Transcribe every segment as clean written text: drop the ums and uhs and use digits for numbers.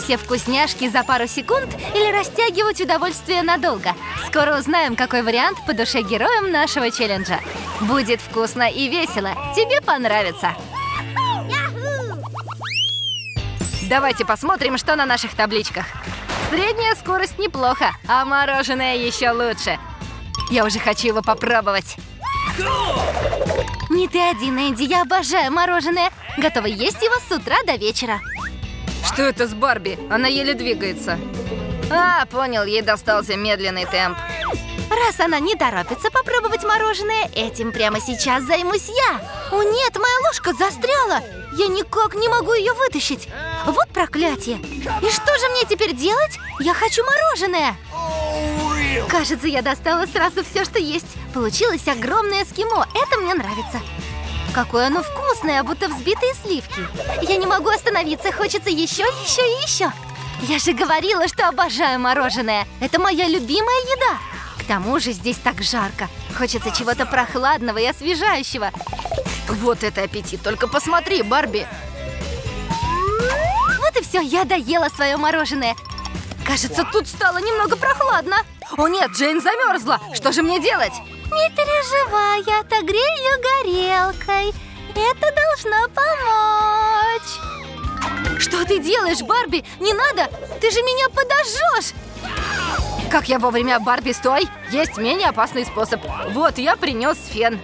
все вкусняшки за пару секунд или растягивать удовольствие надолго? Скоро узнаем, какой вариант по душе героям нашего челленджа. Будет вкусно и весело. Тебе понравится. Давайте посмотрим, что на наших табличках. Средняя скорость неплохо, а мороженое еще лучше. Я уже хочу его попробовать. Не ты один, Энди, я обожаю мороженое. Готова есть его с утра до вечера. Что это с Барби? Она еле двигается. А, понял, ей достался медленный темп. Раз она не торопится попробовать мороженое, этим прямо сейчас займусь я. О нет, моя ложка застряла. Я никак не могу ее вытащить. Вот проклятие. И что же мне теперь делать? Я хочу мороженое. Кажется, я достала сразу все, что есть. Получилось огромное эскимо. Это мне нравится. Какое оно вкусное, будто взбитые сливки. Я не могу остановиться, хочется еще и еще. Я же говорила, что обожаю мороженое. Это моя любимая еда. К тому же здесь так жарко. Хочется чего-то прохладного и освежающего. Вот это аппетит, только посмотри, Барби. Вот и все, я доела свое мороженое. Кажется, тут стало немного прохладно. О нет, Джейн замерзла. Что же мне делать? Не переживай, я отогрею ее горелкой. Это должно помочь. Что ты делаешь, Барби? Не надо! Ты же меня подожжешь! Как я вовремя, Барби, стой! Есть менее опасный способ. Вот, я принес фен.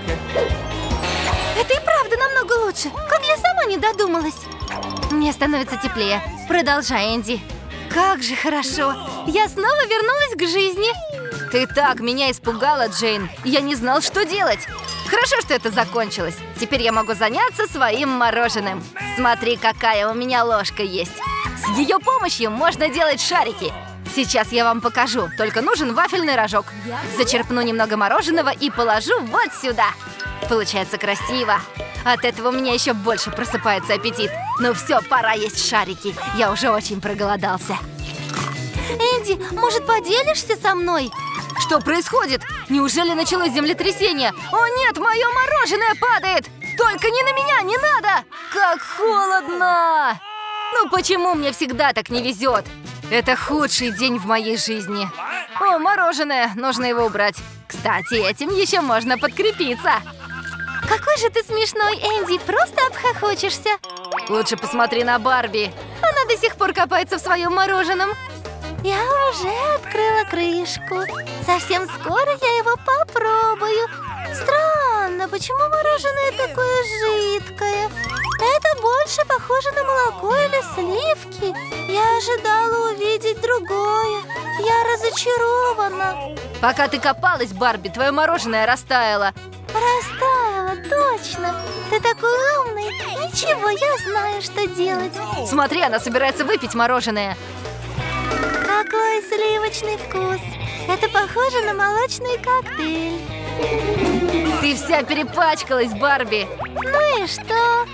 Это и правда намного лучше. Как я сама не додумалась. Мне становится теплее. Продолжай, Энди. Как же хорошо. Я снова вернулась к жизни. Ты так меня испугала, Джейн. Я не знал, что делать. Хорошо, что это закончилось. Теперь я могу заняться своим мороженым. Смотри, какая у меня ложка есть. С ее помощью можно делать шарики. Сейчас я вам покажу. Только нужен вафельный рожок. Зачерпну немного мороженого и положу вот сюда. Получается красиво. От этого у меня еще больше просыпается аппетит. Ну все, пора есть шарики. Я уже очень проголодался. Энди, может, поделишься со мной? Что происходит? Неужели началось землетрясение? О нет, мое мороженое падает! Только не на меня, не надо! Как холодно! Ну почему мне всегда так не везет? Это худший день в моей жизни. О, мороженое, нужно его убрать. Кстати, этим еще можно подкрепиться. Какой же ты смешной, Энди, просто обхохочешься. Лучше посмотри на Барби. Она до сих пор копается в своем мороженом. Я уже открыла крышку. Совсем скоро я его попробую. Странно, почему мороженое такое жидкое? Это больше похоже на молоко или сливки. Я ожидала увидеть другое. Я разочарована. Пока ты копалась, Барби, твое мороженое растаяло. Растаяло, точно. Ты такой умный. Ничего, я знаю, что делать. Смотри, она собирается выпить мороженое. Какой сливочный вкус. Это похоже на молочный коктейль. Ты вся перепачкалась, Барби. Ну и что?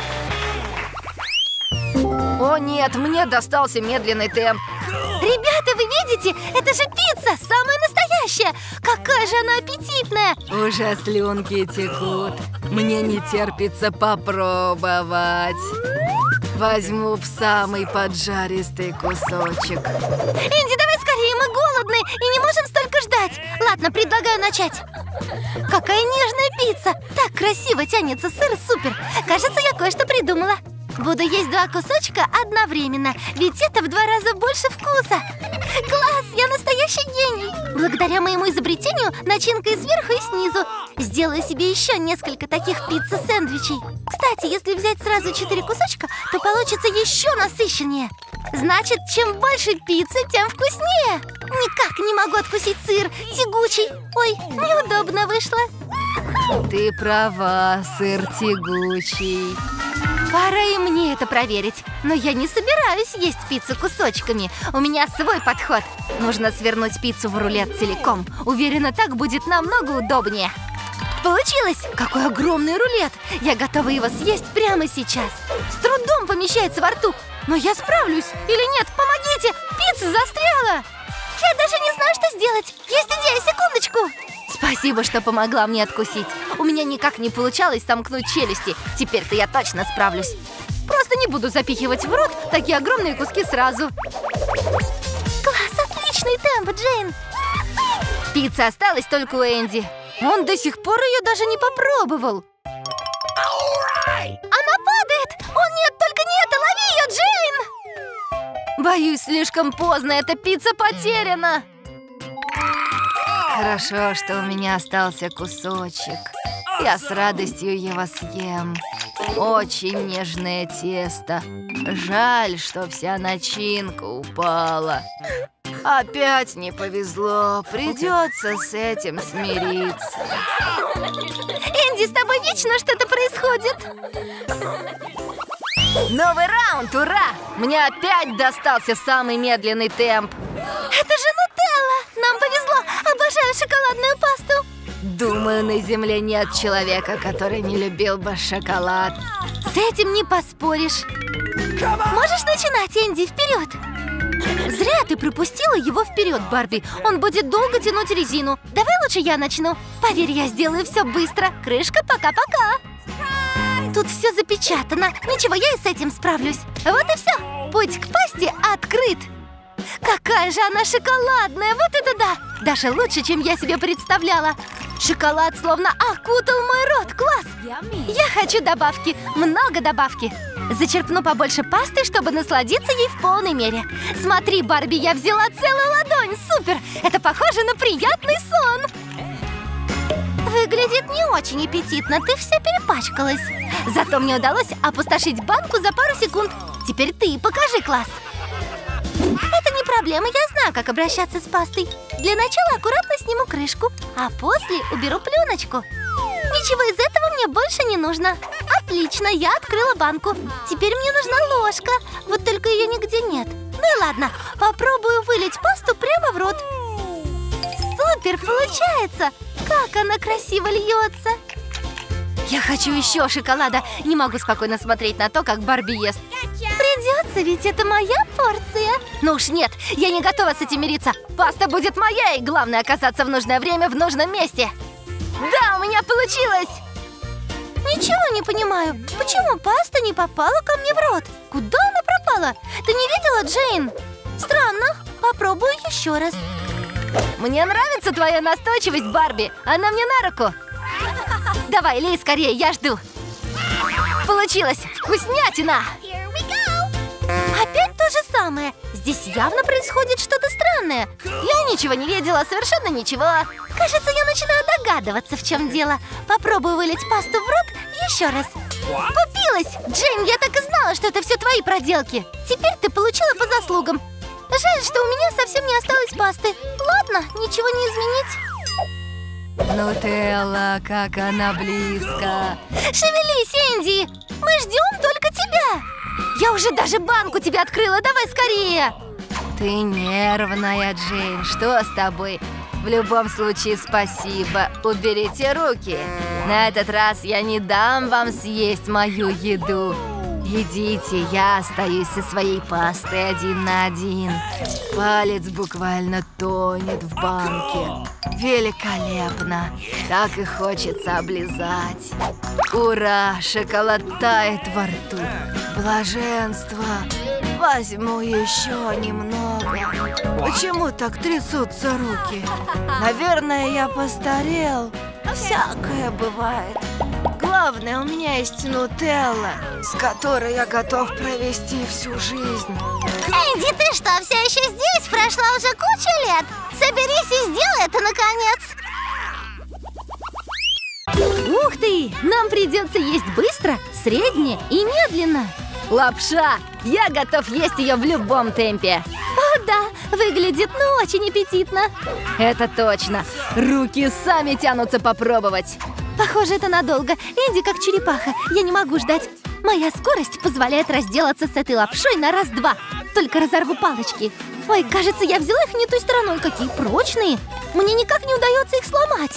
О нет, мне достался медленный темп. Ребята, вы видите? Это же пицца, самая настоящая. Какая же она аппетитная. Уже слюнки текут. Мне не терпится попробовать. Возьму в самый поджаристый кусочек. Энди, давай скорее, мы голодны и не можем столько ждать. Ладно, предлагаю начать. Какая нежная пицца. Так красиво тянется сыр, супер. Кажется, я кое-что придумала. Буду есть 2 кусочка одновременно, ведь это в 2 раза больше вкуса. Класс, я настоящий гений. Благодаря моему изобретению начинка и сверху, и снизу. Сделаю себе еще несколько таких пицца-сэндвичей. Кстати, если взять сразу 4 кусочка, то получится еще насыщеннее. Значит, чем больше пиццы, тем вкуснее. Никак не могу откусить сыр, тягучий. Ой, неудобно вышло. Ты права, сыр тягучий. Пора и мне это проверить. Но я не собираюсь есть пиццу кусочками. У меня свой подход. Нужно свернуть пиццу в рулет целиком. Уверена, так будет намного удобнее. Получилось! Какой огромный рулет! Я готова его съесть прямо сейчас. С трудом помещается во рту. Но я справлюсь. Или нет? Помогите! Пицца застряла! Я даже не знаю, что сделать. Есть идея, секундочку. Спасибо, что помогла мне откусить. У меня никак не получалось сомкнуть челюсти. Теперь-то я точно справлюсь. Просто не буду запихивать в рот такие огромные куски сразу. Класс, отличный темп, Джейн. Пицца осталась только у Энди. Он до сих пор ее даже не попробовал. Она падает! О нет, только не это! Лови ее, Джейн! Боюсь, слишком поздно, эта пицца потеряна. Хорошо, что у меня остался кусочек. Я с радостью его съем. Очень нежное тесто. Жаль, что вся начинка упала. Опять не повезло. Придется с этим смириться. Энди, с тобой вечно что-то происходит. Новый раунд, ура! Мне опять достался самый медленный темп. Это же Нутелла! Нам повезло! Обожаю шоколадную пасту! Думаю, на земле нет человека, который не любил бы шоколад. С этим не поспоришь. Можешь начинать, Энди, вперед! Зря ты пропустила его вперед, Барби. Он будет долго тянуть резину. Давай лучше я начну. Поверь, я сделаю все быстро. Крышка, пока-пока. Тут все запечатано. Ничего, я и с этим справлюсь. Вот и все. Путь к пасте открыт. Какая же она шоколадная! Вот это да! Даже лучше, чем я себе представляла. Шоколад словно окутал мой рот. Класс! Я хочу добавки. Много добавки. Зачерпну побольше пасты, чтобы насладиться ей в полной мере. Смотри, Барби, я взяла целую ладонь. Супер! Это похоже на приятный сон. Выглядит не очень аппетитно. Ты вся перепачкалась. Зато мне удалось опустошить банку за пару секунд. Теперь ты покажи класс. Это не проблема, я знаю, как обращаться с пастой. Для начала аккуратно сниму крышку, а после уберу пленочку. Ничего из этого мне больше не нужно. Отлично, я открыла банку. Теперь мне нужна ложка. Вот только ее нигде нет. Ну и ладно, попробую вылить пасту прямо в рот. Супер, получается! Как она красиво льется! Я хочу еще шоколада. Не могу спокойно смотреть на то, как Барби ест. Придется, ведь это моя порция. Ну уж нет, я не готова с этим мириться. Паста будет моя, и главное оказаться в нужное время в нужном месте. Да, у меня получилось! Ничего не понимаю. Почему паста не попала ко мне в рот? Куда она пропала? Ты не видела, Джейн? Странно. Попробую еще раз. Мне нравится твоя настойчивость, Барби. Она мне на руку. Давай, лей скорее, я жду. Получилось! Вкуснятина! Опять то же самое. Здесь явно происходит что-то странное. Я ничего не видела, совершенно ничего. Кажется, я начинаю догадываться, в чем дело. Попробую вылить пасту в рот еще раз. Купилась! Джейн, я так и знала, что это все твои проделки. Теперь ты получила по заслугам. Жаль, что у меня совсем не осталось пасты. Ладно, ничего не изменить. Нутелла, как она близко. Шевелись, Энди! Мы ждем только тебя. Я уже даже банку тебе открыла, давай скорее. Ты нервная, Джейн, что с тобой? В любом случае, спасибо. Уберите руки. На этот раз я не дам вам съесть мою еду. Идите, я остаюсь со своей пастой 1 на 1. Палец буквально тонет в банке. Великолепно. Так и хочется облизать. Ура! Шоколад тает во рту. Блаженство. Возьму еще немного. Почему так трясутся руки? Наверное, я постарел. Всякое бывает. Главное, у меня есть Нутелла, с которой я готов провести всю жизнь. Энди, ты что, все еще здесь? Прошла уже куча лет. Соберись и сделай это, наконец. Ух ты! Нам придется есть быстро, средне и медленно. Лапша! Я готов есть ее в любом темпе. О, да, выглядит очень аппетитно. Это точно. Руки сами тянутся попробовать. Похоже, это надолго. Энди как черепаха. Я не могу ждать. Моя скорость позволяет разделаться с этой лапшой на раз-два. Только разорву палочки. Ой, кажется, я взяла их не той стороной. Какие прочные. Мне никак не удается их сломать.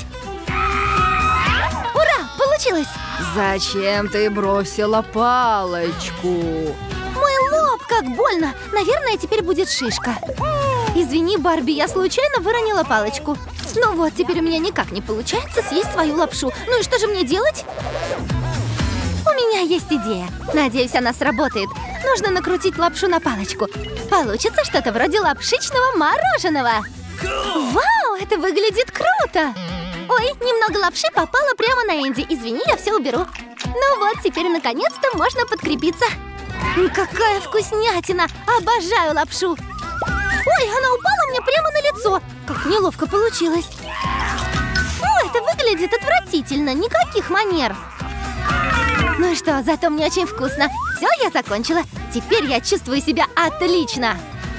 Ура! Получилось! Зачем ты бросила палочку? Мой лоб, как больно. Наверное, теперь будет шишка. Извини, Барби, я случайно выронила палочку. Ну вот, теперь у меня никак не получается съесть свою лапшу. Ну и что же мне делать? У меня меня есть идея. Надеюсь, она сработает. Нужно накрутить лапшу на палочку. Получится что-то вроде лапшичного мороженого. Вау, это выглядит круто! Ой, немного лапши попало прямо на Энди. Извини, я все уберу. Ну вот, теперь наконец-то можно подкрепиться. Какая вкуснятина! Обожаю лапшу! Ой, она упала мне прямо на лицо. Как неловко получилось. Фу, это выглядит отвратительно. Никаких манер. Ну и что, зато мне очень вкусно. Все, я закончила. Теперь я чувствую себя отлично.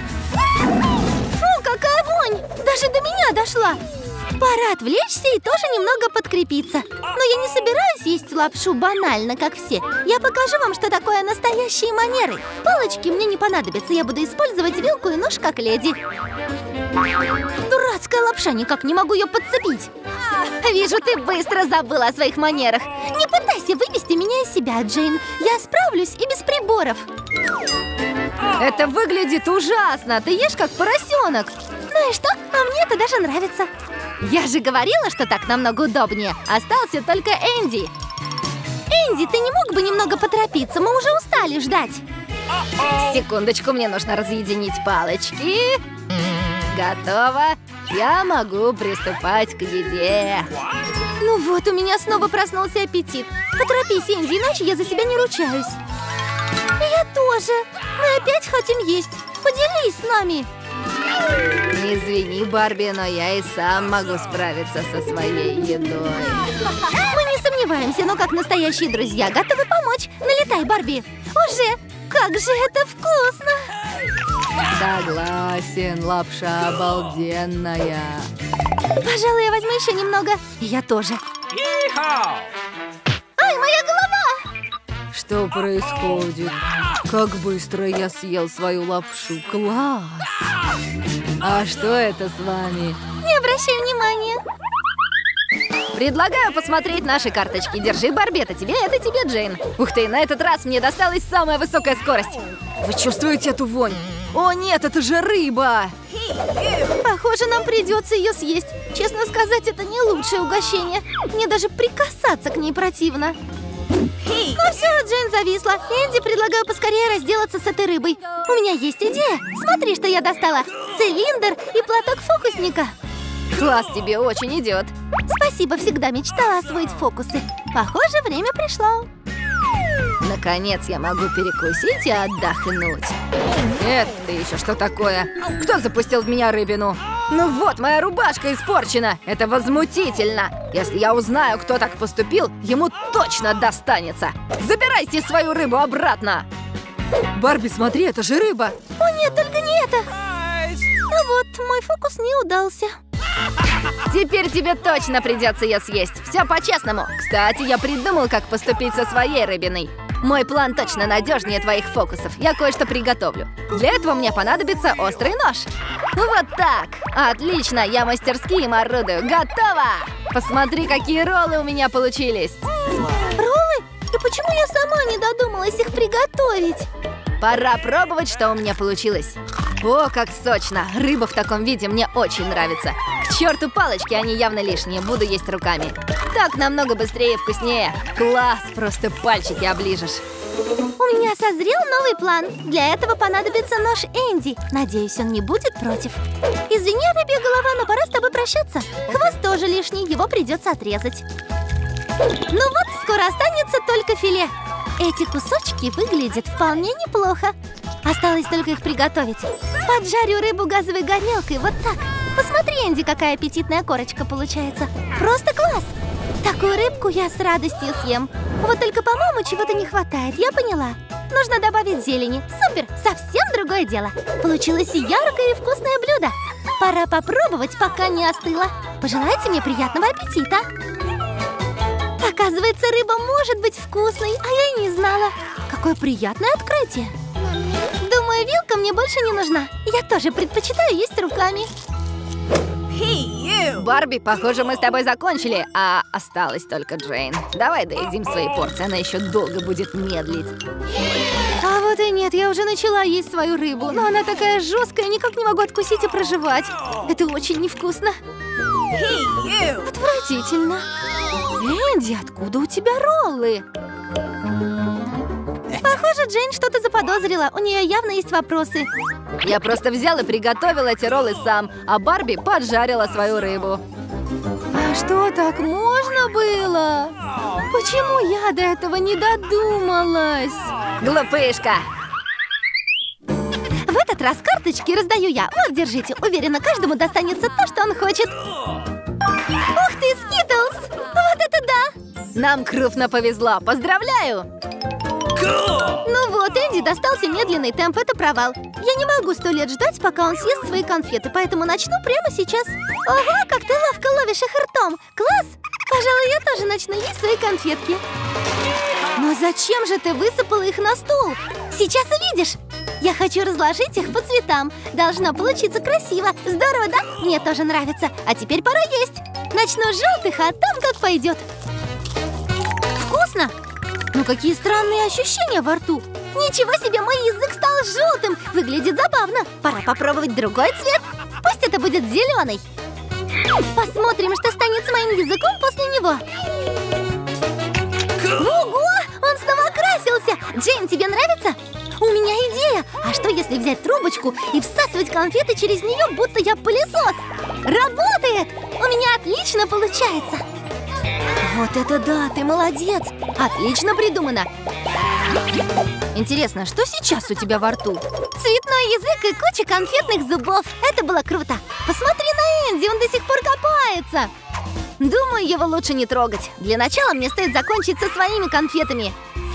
Фу, какая вонь! Даже до меня дошла. Пора отвлечься и тоже немного подкрепиться. Но я не собираюсь есть лапшу банально, как все. Я покажу вам, что такое настоящие манеры. Палочки мне не понадобятся. Я буду использовать вилку и нож, как леди. Дурацкая лапша, никак не могу ее подцепить. Вижу, ты быстро забыла о своих манерах. Не пытайся вывести меня из себя, Джейн. Я справлюсь и без приборов. Это выглядит ужасно. Ты ешь как поросенок. Ну и что? А мне это даже нравится. Я же говорила, что так намного удобнее. Остался только Энди. Энди, ты не мог бы немного поторопиться? Мы уже устали ждать. Секундочку, мне нужно разъединить палочки. Готово. Я могу приступать к еде. Ну вот, у меня снова проснулся аппетит. Поторопись, Энди, иначе я за себя не ручаюсь. Я тоже. Мы опять хотим есть. Поделись с нами. Извини, Барби, но я и сам могу справиться со своей едой. Мы не сомневаемся, но как настоящие друзья готовы помочь. Налетай, Барби. Уже. Как же это вкусно. Согласен, лапша обалденная. Пожалуй, я возьму еще немного. И я тоже. Ай, моя голова! Что происходит? Как быстро я съел свою лапшу. Класс! А что это с вами? Не обращай внимания. Предлагаю посмотреть наши карточки. Держи, Барби, это тебе, Джейн. Ух ты, на этот раз мне досталась самая высокая скорость. Вы чувствуете эту вонь? О нет, это же рыба! Похоже, нам придется ее съесть. Честно сказать, это не лучшее угощение. Мне даже прикасаться к ней противно. Ну все, Джейн зависла. Энди, предлагаю поскорее разделаться с этой рыбой. У меня есть идея. Смотри, что я достала. Цилиндр и платок фокусника. Класс, тебе очень идет. Спасибо, всегда мечтала освоить фокусы. Похоже, время пришло. Наконец я могу перекусить и отдохнуть. Это еще что такое? Кто запустил в меня рыбину? Ну вот, моя рубашка испорчена. Это возмутительно. Если я узнаю, кто так поступил, ему точно достанется. Забирайте свою рыбу обратно. Барби, смотри, это же рыба. О нет, только не это. Ну вот, мой фокус не удался. Теперь тебе точно придется ее съесть. Все по-честному. Кстати, я придумал, как поступить со своей рыбиной. Мой план точно надежнее твоих фокусов. Я кое-что приготовлю. Для этого мне понадобится острый нож. Вот так. Отлично, я мастерски им орудую. Готово! Посмотри, какие роллы у меня получились. Роллы? И почему я сама не додумалась их приготовить? Пора пробовать, что у меня получилось. О, как сочно! Рыба в таком виде мне очень нравится. К черту палочки, они явно лишние. Буду есть руками. Так намного быстрее и вкуснее. Класс! Просто пальчики оближешь. У меня созрел новый план. Для этого понадобится нож Энди. Надеюсь, он не будет против. Извини, рыбья голова, но пора с тобой прощаться. Хвост тоже лишний, его придется отрезать. Ну вот, скоро останется только филе. Эти кусочки выглядят вполне неплохо. Осталось только их приготовить. Поджарю рыбу газовой горелкой, вот так. Посмотри, Энди, какая аппетитная корочка получается. Просто класс! Такую рыбку я с радостью съем. Вот только, по-моему, чего-то не хватает, я поняла. Нужно добавить зелени. Супер! Совсем другое дело. Получилось и яркое, и вкусное блюдо. Пора попробовать, пока не остыло. Пожелайте мне приятного аппетита. Оказывается, рыба может быть вкусной, а я и не знала. Какое приятное открытие. Думаю, вилка мне больше не нужна. Я тоже предпочитаю есть руками. Барби, похоже, мы с тобой закончили, а осталась только Джейн. Давай доедим свои порции, она еще долго будет медлить. А вот и нет, я уже начала есть свою рыбу, но она такая жесткая, никак не могу откусить и прожевать. Это очень невкусно. Отвратительно. Энди, откуда у тебя роллы? Похоже, Джейн что-то заподозрила. У нее явно есть вопросы. Я просто взял и приготовил эти роллы сам, а Барби поджарила свою рыбу. А что, так можно было? Почему я до этого не додумалась? Глупышка! В этот раз карточки раздаю я. Вот, держите. Уверена, каждому достанется то, что он хочет. Ух ты, Скитлс! Вот это да! Нам крупно повезло. Поздравляю! Ну вот, Энди достался медленный темп. Это провал. Я не могу 100 лет ждать, пока он съест свои конфеты, поэтому начну прямо сейчас. Ого, как ты ловко ловишь их ртом! Класс! Пожалуй, я тоже начну есть свои конфетки. Но зачем же ты высыпала их на стол? Сейчас увидишь! Я хочу разложить их по цветам. Должно получиться красиво. Здорово, да? Мне тоже нравится. А теперь пора есть. Начну с желтых, а там как пойдет. Вкусно! Ну какие странные ощущения во рту. Ничего себе, мой язык стал желтым. Выглядит забавно. Пора попробовать другой цвет. Пусть это будет зеленый. Посмотрим, что станет с моим языком после него. Ого! Он снова окрасился. Джейн, тебе нравится? У меня идея! А что, если взять трубочку и всасывать конфеты через нее, будто я пылесос? Работает! У меня отлично получается! Вот это да, ты молодец! Отлично придумано! Интересно, что сейчас у тебя во рту? Цветной язык и куча конфетных зубов. Это было круто! Посмотри на Энди, он до сих пор копается! Думаю, его лучше не трогать. Для начала мне стоит закончить со своими конфетами.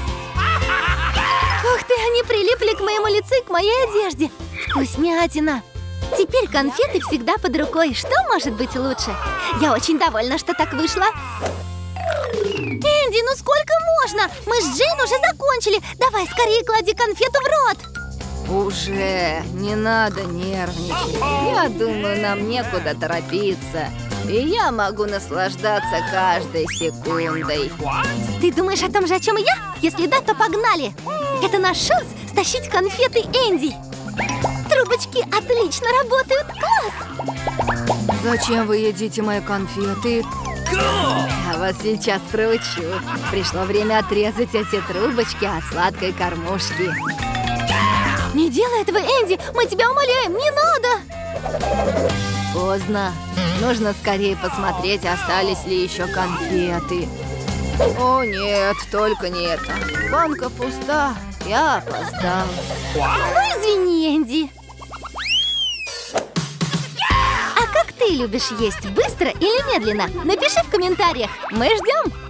Ух ты, они прилипли к моему лицу и к моей одежде. Вкуснятина. Теперь конфеты всегда под рукой. Что может быть лучше? Я очень довольна, что так вышло. Энди, ну сколько можно? Мы с Джейн уже закончили. Давай скорее клади конфету в рот. Уже не надо нервничать. Я думаю, нам некуда торопиться. И я могу наслаждаться каждой секундой. Ты думаешь о том же, о чем и я? Если да, то погнали. Это наш шанс стащить конфеты Энди. Трубочки отлично работают. Класс! Зачем вы едите мои конфеты? Я вас сейчас проучу. Пришло время отрезать эти трубочки от сладкой кормушки. Не делай этого, Энди! Мы тебя умоляем, не надо! Поздно. Нужно скорее посмотреть, остались ли еще конфеты. О нет, только не это. Банка пуста. Я опоздал. Ну, извини, Энди. А как ты любишь есть? Быстро или медленно? Напиши в комментариях. Мы ждем.